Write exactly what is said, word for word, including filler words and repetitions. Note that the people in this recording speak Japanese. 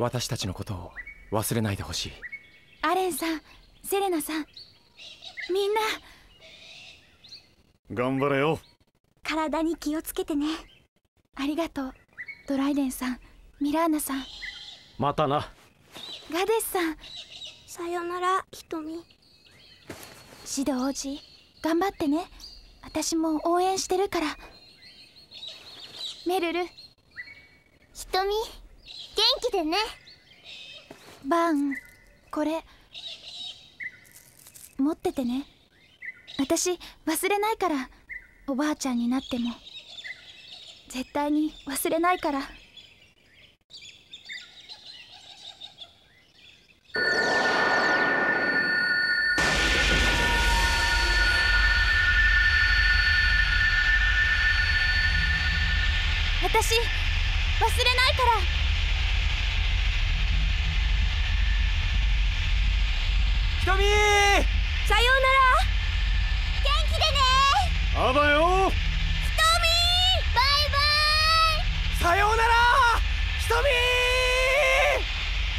私たちのことを忘れないでほしい。 アレンさん、セレナさん、みんな頑張れよ。 体に気をつけてね。 ありがとう。ドライデンさん、ミラーナさん、 またな。 ガデスさん。 さよなら、瞳。 シド王子、頑張ってね。私も応援してるから。メルル、 瞳、元気でね。 バーン、これ持っててね。私忘れないから。おばあちゃんになっても絶対に忘れないから。私忘れないから。 ひとみー、 さようなら。元気でね。 あばよ。 瞳、バイバイ。 さようならひとみー。